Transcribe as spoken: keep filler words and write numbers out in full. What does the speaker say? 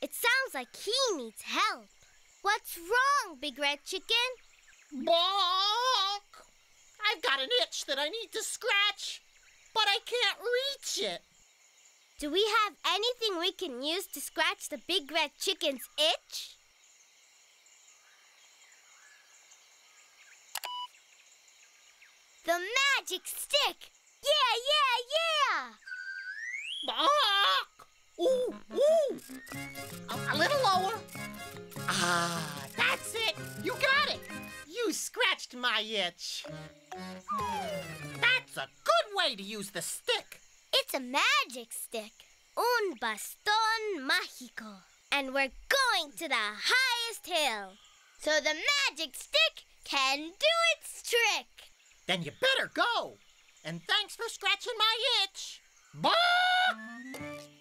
It sounds like he needs help. What's wrong, Big Red Chicken? Bonk! I've got an itch that I need to scratch, but I can't reach it. Do we have anything we can use to scratch the Big Red Chicken's itch? The magic stick! Yeah, yeah, yeah! Bonk! Ooh, ooh! A, a little lower. Ah, that's it! You got it! You scratched my itch. That's a good way to use the stick. It's a magic stick. Un bastón mágico. And we're going to the highest hill. So the magic stick can do its trick. Then you better go. And thanks for scratching my itch. Bonk!